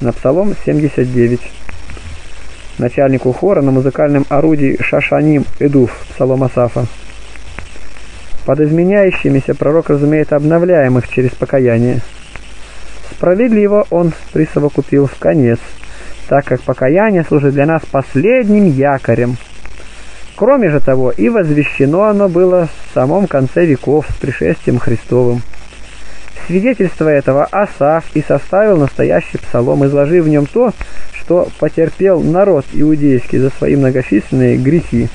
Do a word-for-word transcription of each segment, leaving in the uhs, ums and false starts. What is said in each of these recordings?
на Псалом семьдесят девять. Начальнику хора на музыкальном орудии Шашаним Эдуф, Псалом Асафа. Под изменяющимися пророк разумеет обновляемых через покаяние. Справедливо он присовокупил в конец, так как покаяние служит для нас последним якорем. Кроме же того, и возвещено оно было в самом конце веков с пришествием Христовым. Свидетельство этого Асаф и составил настоящий псалом, изложив в нем то, что потерпел народ иудейский за свои многочисленные грехи.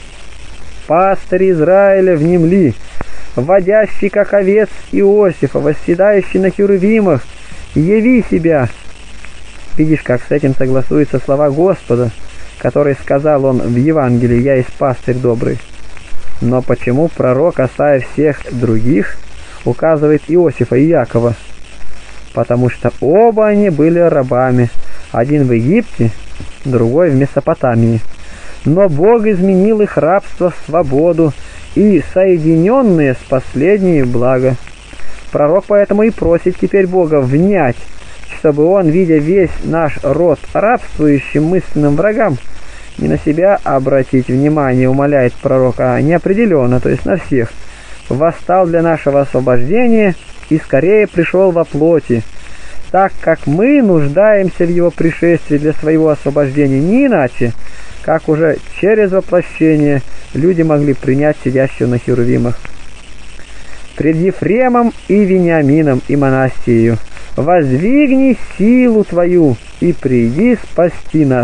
«Пастырь Израиля внемли, водящий, как овец Иосифа, восседающий на херувимах, яви себя». Видишь, как с этим согласуются слова Господа, которые сказал он в Евангелии: «Я есть пастырь добрый». Но почему пророк, оставив всех других, указывает Иосифа и Якова? Потому что оба они были рабами, один в Египте, другой в Месопотамии. Но Бог изменил их рабство в свободу, и соединенные с последней в благо. Пророк поэтому и просит теперь Бога внять, чтобы он, видя весь наш род рабствующим мысленным врагам, не на себя обратить внимание, умоляет пророка, а неопределенно, то есть на всех, восстал для нашего освобождения и скорее пришел во плоти, так как мы нуждаемся в его пришествии для своего освобождения, не иначе, как уже через воплощение люди могли принять сидящего на херувимах. Пред Ефремом и Вениамином и Манасиею воздвигни силу твою и приди спасти нас.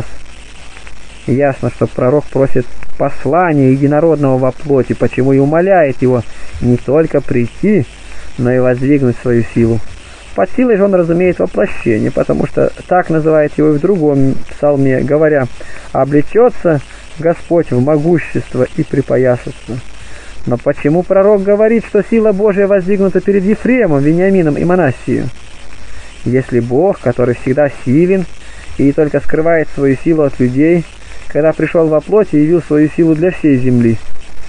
Ясно, что пророк просит послания единородного во плоти, почему и умоляет его не только прийти, но и воздвигнуть свою силу. Под силой же он разумеет воплощение, потому что так называет его и в другом псалме, говоря: «Облечется Господь в могущество и припоясаться». Но почему пророк говорит, что сила Божия воздвигнута перед Ефремом, Вениамином и Манассией? Если Бог, который всегда силен и только скрывает свою силу от людей, когда пришел во плоти, явил свою силу для всей земли,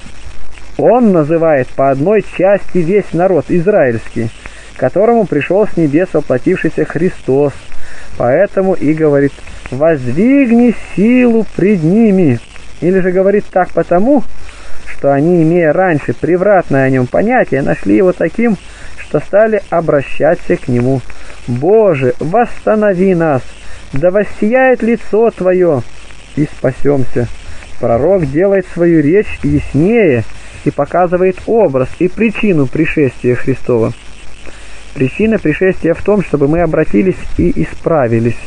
он называет по одной части весь народ израильский, которому пришел с небес воплотившийся Христос, поэтому и говорит: «Воздвигни силу пред ними». Или же говорит так потому, что они, имея раньше превратное о нем понятие, нашли его таким, что стали обращаться к нему: «Боже, восстанови нас, да воссияет лицо Твое, и спасемся». Пророк делает свою речь яснее и показывает образ и причину пришествия Христова. Причина пришествия в том, чтобы мы обратились и исправились.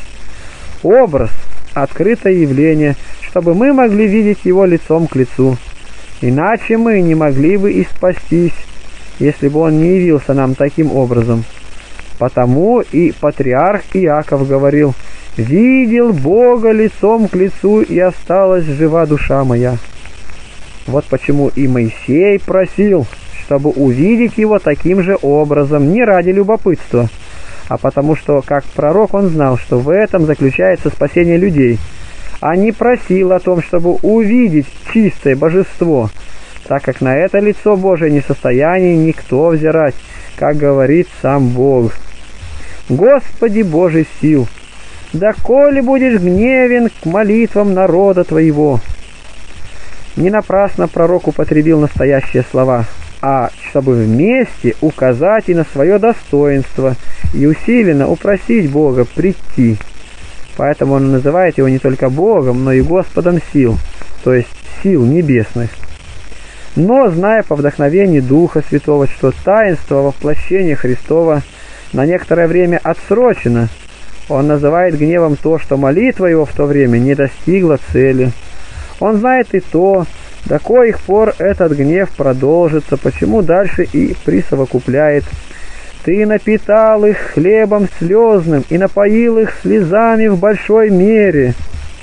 Образ – открытое явление, чтобы мы могли видеть его лицом к лицу. Иначе мы не могли бы и спастись, если бы он не явился нам таким образом. Потому и патриарх Иаков говорил: «Видел Бога лицом к лицу, и осталась жива душа моя». Вот почему и Моисей просил, чтобы увидеть его таким же образом, не ради любопытства, а потому что, как пророк, он знал, что в этом заключается спасение людей, а не просил о том, чтобы увидеть чистое божество, так как на это лицо Божие не в состоянии никто взирать, как говорит сам Бог. «Господи Божий сил, доколе будешь гневен к молитвам народа твоего». Не напрасно пророк употребил настоящие слова, а чтобы вместе указать и на свое достоинство и усиленно упросить Бога прийти. Поэтому он называет его не только Богом, но и Господом сил, то есть сил небесных. Но, зная по вдохновению Духа Святого, что таинство воплощения Христова на некоторое время отсрочено, он называет гневом то, что молитва его в то время не достигла цели. Он знает и то, до коих пор этот гнев продолжится, почему дальше и присовокупляет: «Ты напитал их хлебом слезным и напоил их слезами в большой мере».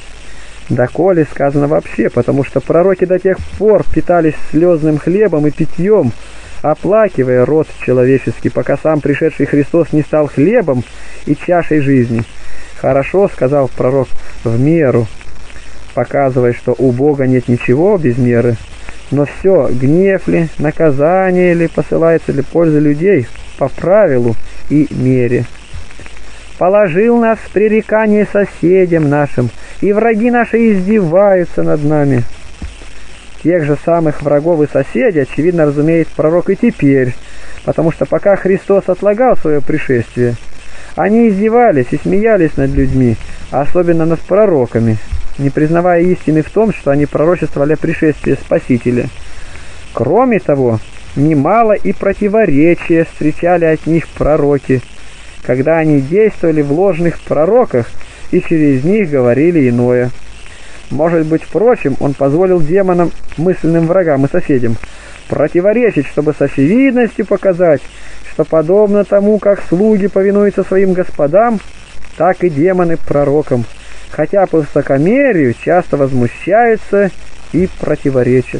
Доколе сказано вообще, потому что пророки до тех пор питались слезным хлебом и питьем, оплакивая род человеческий, пока сам пришедший Христос не стал хлебом и чашей жизни. «Хорошо, — сказал пророк, — в меру», показывая, что у Бога нет ничего без меры, но все, гнев ли, наказание ли, посылается ли польза людей по правилу и мере. положил нас в пререкание соседям нашим, и враги наши издеваются над нами». Тех же самых врагов и соседей, очевидно, разумеет пророк и теперь, потому что пока Христос отлагал свое пришествие, они издевались и смеялись над людьми, особенно над пророками, не признавая истины в том, что они пророчествовали о пришествии Спасителя. Кроме того, немало и противоречия встречали от них пророки, когда они действовали в ложных пророках и через них говорили иное. Может быть, впрочем, он позволил демонам, мысленным врагам и соседям, противоречить, чтобы с очевидностью показать, что подобно тому, как слуги повинуются своим господам, так и демоны пророкам, хотя по высокомерию часто возмущаются и противоречат.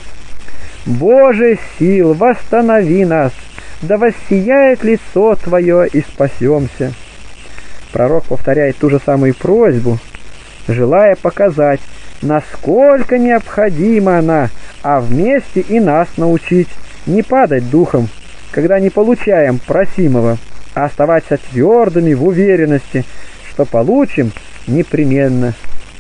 «Боже сил, восстанови нас, да воссияет лицо Твое и спасемся». Пророк повторяет ту же самую просьбу, желая показать, насколько необходима она, а вместе и нас научить не падать духом, когда не получаем просимого, а оставаться твердыми в уверенности, что получим непременно.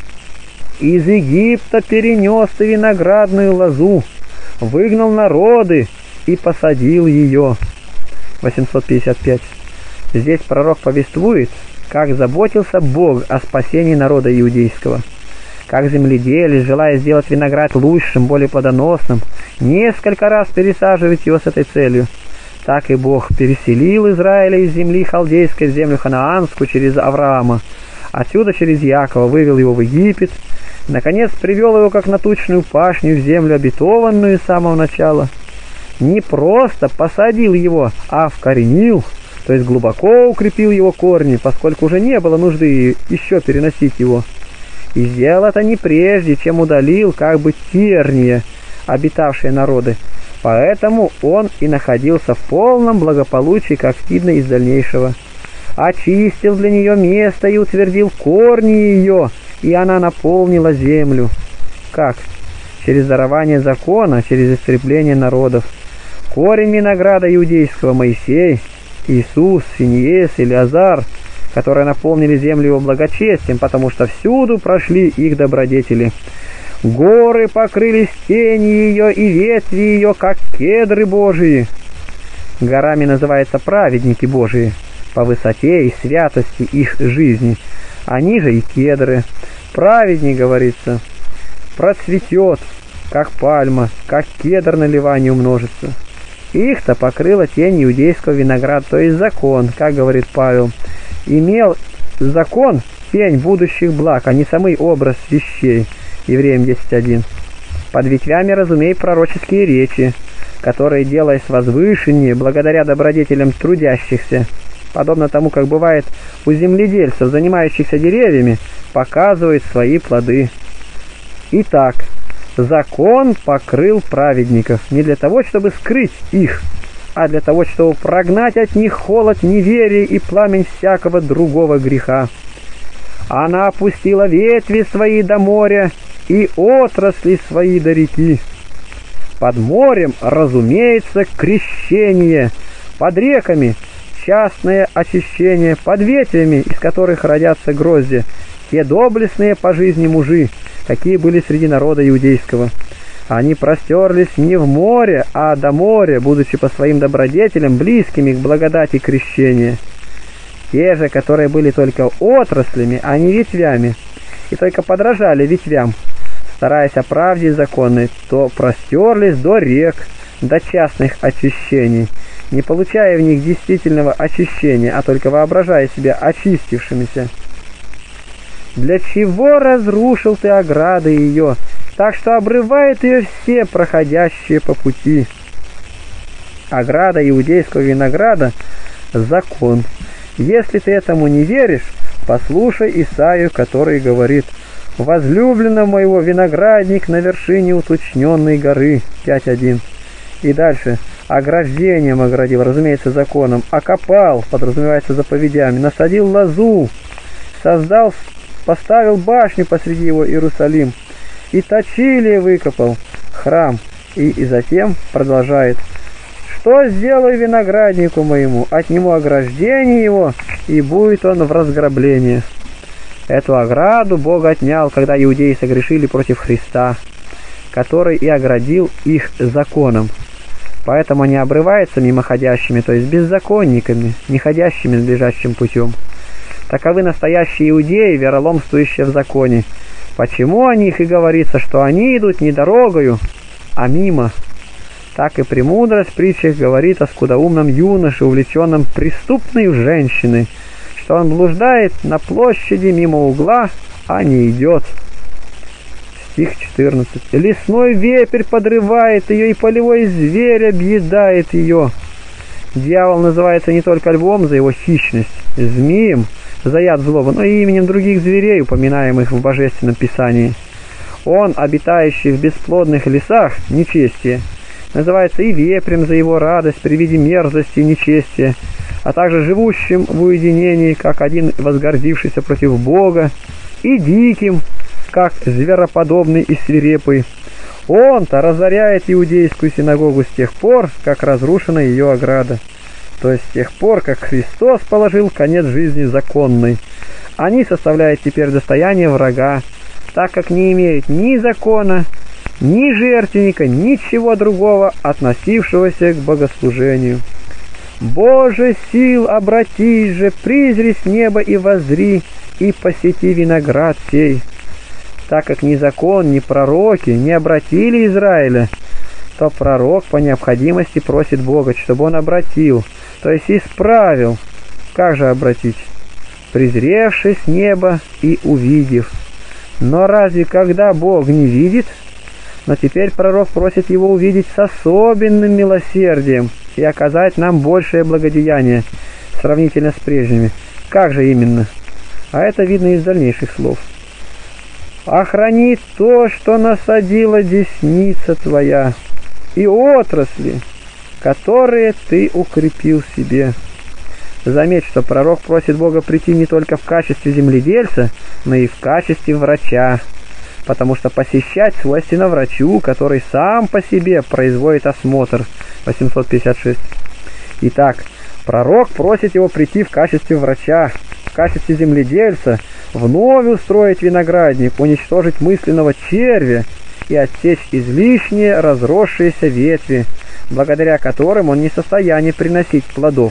«Из Египта перенес ты виноградную лозу, выгнал народы и посадил ее». восемьсот пятьдесят пять. Здесь пророк повествует, как заботился Бог о спасении народа иудейского. Как земледелец, желая сделать виноград лучшим, более плодоносным, несколько раз пересаживает его с этой целью, так и Бог переселил Израиля из земли халдейской в землю ханаанскую через Авраама, отсюда через Якова вывел его в Египет, наконец привел его как на тучную пашню в землю обетованную с самого начала. Не просто посадил его, а вкоренил, то есть глубоко укрепил его корни, поскольку уже не было нужды еще переносить его. И сделал это не прежде, чем удалил как бы терния, обитавшие народы. Поэтому он и находился в полном благополучии, как видно из дальнейшего. Очистил для нее место и утвердил корни ее, и она наполнила землю. Как? Через дарование закона, через истребление народов. Корень винограда иудейского Моисей, Иисус, Финиес, Илиазар, которые наполнили землю его благочестием, потому что всюду прошли их добродетели. Горы покрылись тенью ее, и ветви ее, как кедры Божии. Горами называются праведники Божии по высоте и святости их жизни. Они же и кедры. Праведник, говорится, процветет, как пальма, как кедр на Ливане умножится. Их-то покрыла тень иудейского винограда, то есть закон, как говорит Павел. Имел закон тень будущих благ, а не самый образ вещей. Евреям десять один. Под ветвями разумей пророческие речи, которые, делаясь возвышеннее, благодаря добродетелям трудящихся, подобно тому, как бывает у земледельцев, занимающихся деревьями, показывают свои плоды. Итак, закон покрыл праведников не для того, чтобы скрыть их, а для того, чтобы прогнать от них холод неверия и пламень всякого другого греха. Она опустила ветви свои до моря и отрасли свои до реки. Под морем, разумеется, крещение, под реками частное очищение, под ветвями, из которых родятся грозди, те доблестные по жизни мужи, какие были среди народа иудейского. Они простерлись не в море, а до моря, будучи по своим добродетелям близкими к благодати крещения. Те же, которые были только отраслями, а не ветвями, и только подражали ветвям, стараясь оправдать законы, то простерлись до рек, до частных очищений, не получая в них действительного очищения, а только воображая себя очистившимися. Для чего разрушил ты ограды ее, так что обрывают ее все проходящие по пути? Ограда иудейского винограда – закон. Если ты этому не веришь, послушай Исаию, который говорит: «Возлюблена моего виноградник на вершине уточненной горы» пять один. И дальше: ограждением оградил, разумеется, законом, окопал, подразумевается заповедями, насадил лозу, создал, поставил башню посреди его Иерусалим, и точили выкопал храм, и, и затем продолжает, что сделаю винограднику моему? Отниму ограждение его, и будет он в разграблении». Эту ограду Бог отнял, когда иудеи согрешили против Христа, который и оградил их законом. Поэтому они обрываются мимоходящими, то есть беззаконниками, не ходящими надлежащим путем. Таковы настоящие иудеи, вероломствующие в законе. Почему о них и говорится, что они идут не дорогою, а мимо? Так и премудрость в притчах говорит о скудоумном юноше, увлеченном преступной женщиной, что он блуждает на площади мимо угла, а не идет. Стих четырнадцать. «Лесной вепрь подрывает ее, и полевой зверь объедает ее». Дьявол называется не только львом за его хищность, змеем за яд злобы, но и именем других зверей, упоминаемых в Божественном Писании. Он, обитающий в бесплодных лесах, нечестие, называется и вепрем за его радость при виде мерзости и нечестия, а также живущим в уединении, как один возгордившийся против Бога, и диким, как звероподобный и свирепый. Он-то разоряет иудейскую синагогу с тех пор, как разрушена ее ограда, то есть с тех пор, как Христос положил конец жизни законной. Они составляют теперь достояние врага, так как не имеют ни закона, ни жертвенника, ничего другого, относившегося к богослужению. «Боже сил, обратись же, призри с неба и воззри, и посети виноград сей». Так как ни закон, ни пророки не обратили Израиля, то пророк по необходимости просит Бога, чтобы он обратил, то есть исправил. Как же обратить? «Презревши с неба и увидев». Но разве когда Бог не видит? Но теперь пророк просит его увидеть с особенным милосердием и оказать нам большее благодеяние, сравнительно с прежними. Как же именно? А это видно из дальнейших слов. «Охрани то, что насадила десница твоя, и отрасли, которые ты укрепил себе». Заметь, что пророк просит Бога прийти не только в качестве земледельца, но и в качестве врача, потому что посещать свойственно врачу, который сам по себе производит осмотр. восемьсот пятьдесят шесть. Итак, пророк просит его прийти в качестве врача, в качестве земледельца, вновь устроить виноградник, уничтожить мысленного червя и отсечь излишние разросшиеся ветви, благодаря которым он не в состоянии приносить плодов.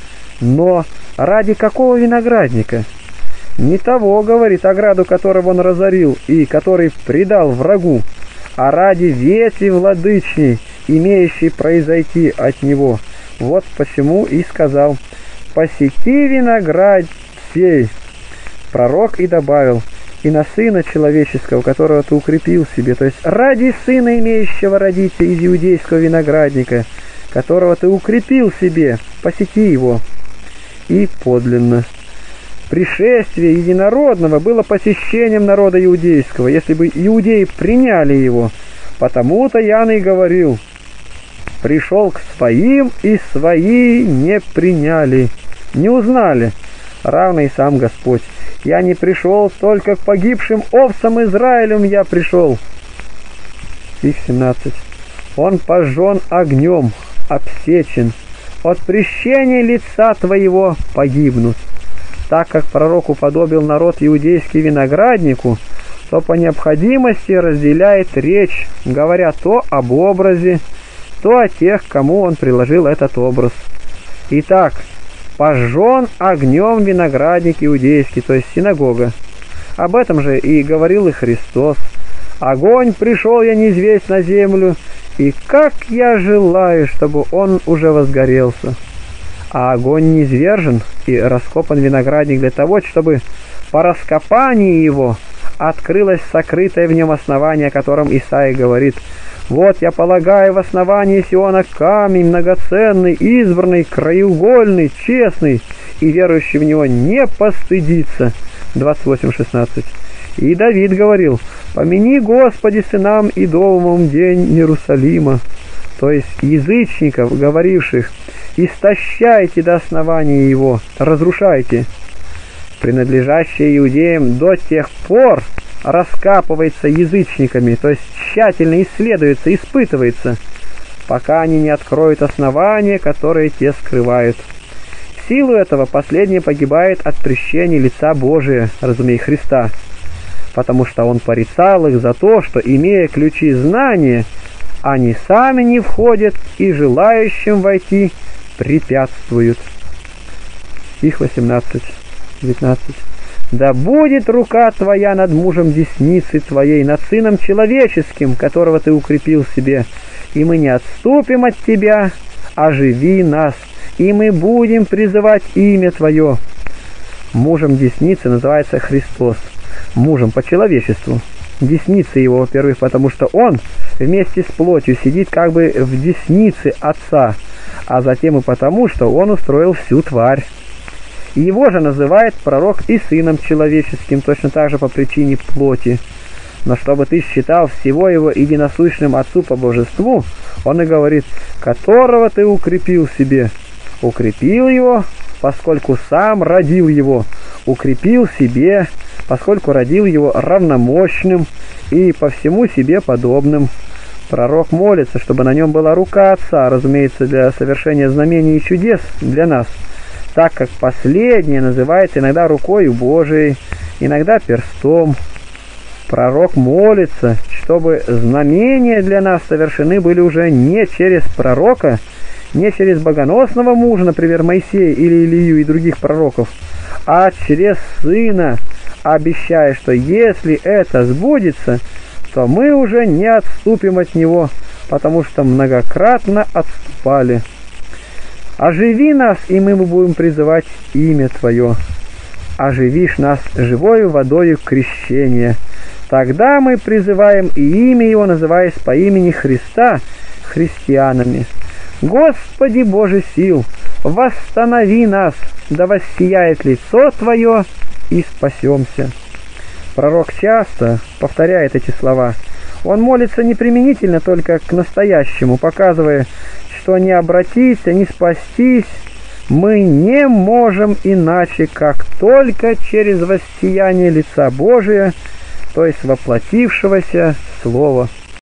Но ради какого виноградника? Не того, говорит, ограду которого он разорил и который предал врагу, а ради ветви владычней, имеющей произойти от него. Вот почему и сказал: «Посети виноград сей». Пророк и добавил: «И на сына человеческого, которого ты укрепил себе», то есть ради сына, имеющего родиться из иудейского виноградника, которого ты укрепил себе, посети его. И подлинно пришествие единородного было посещением народа иудейского, если бы иудеи приняли его. Потому-то Иоанн и говорил: «Пришел к своим, и свои не приняли, не узнали, равно и сам Господь. Я не пришел только к погибшим овцам Израилем, я пришел». Стих семнадцать. «Он пожжен огнем, обсечен, от прещения лица твоего погибнут». Так как пророк уподобил народ иудейский винограднику, то по необходимости разделяет речь, говоря то об образе, то о тех, кому он приложил этот образ. Итак, пожжен огнем виноградник иудейский, то есть синагога. Об этом же и говорил и Христос: «Огонь пришел я низвесть на землю, и как я желаю, чтобы он уже возгорелся». А огонь низвержен и раскопан виноградник для того, чтобы по раскопании его открылось сокрытое в нем основание, о котором Исаия говорит: «Вот я полагаю в основании Сиона камень многоценный, избранный, краеугольный, честный, и верующий в него не постыдится». двадцать восемь шестнадцать. И Давид говорил: «Помяни, Господи, сынам Идомовым день Иерусалима», то есть язычников, говоривших: «Истощайте до основания его, разрушайте». Принадлежащее иудеям до тех пор раскапывается язычниками, то есть тщательно исследуется, испытывается, пока они не откроют основания, которые те скрывают. В силу этого последний погибает от прещения лица Божия, разумей, Христа, потому что он порицал их за то, что, имея ключи знания, они сами не входят и желающим войти препятствуют. Стих восемнадцать, девятнадцать. «Да будет рука твоя над мужем десницы твоей, над сыном человеческим, которого ты укрепил себе, и мы не отступим от тебя, оживи нас, и мы будем призывать имя твое». Мужем десницы называется Христос, мужем по человечеству. Десница его, во-первых, потому что он вместе с плотью сидит как бы в деснице Отца, а затем и потому, что он устроил всю тварь. Его же называет пророк и сыном человеческим, точно так же по причине плоти. Но чтобы ты считал всего его единосущным Отцу по божеству, он и говорит: «которого ты укрепил себе». Укрепил его, поскольку сам родил его, укрепил себе, поскольку родил его равномощным и по всему себе подобным. Пророк молится, чтобы на нем была рука Отца, разумеется, для совершения знамений и чудес для нас, так как последнее называется иногда рукою Божией, иногда перстом. Пророк молится, чтобы знамения для нас совершены были уже не через пророка, не через богоносного мужа, например, Моисея или Илию и других пророков, а через Сына, обещая, что если это сбудется, то мы уже не отступим от Него, потому что многократно отступали. «Оживи нас, и мы будем призывать имя Твое. Оживишь нас живою водою крещения. Тогда мы призываем и имя Его, называясь по имени Христа, христианами. Господи Боже сил, восстанови нас, да воссияет лицо Твое, и спасемся». Пророк часто повторяет эти слова. Он молится не применительно только к настоящему, показывая, что не обратиться, не спастись мы не можем иначе, как только через воссияние лица Божия, то есть воплотившегося Слова.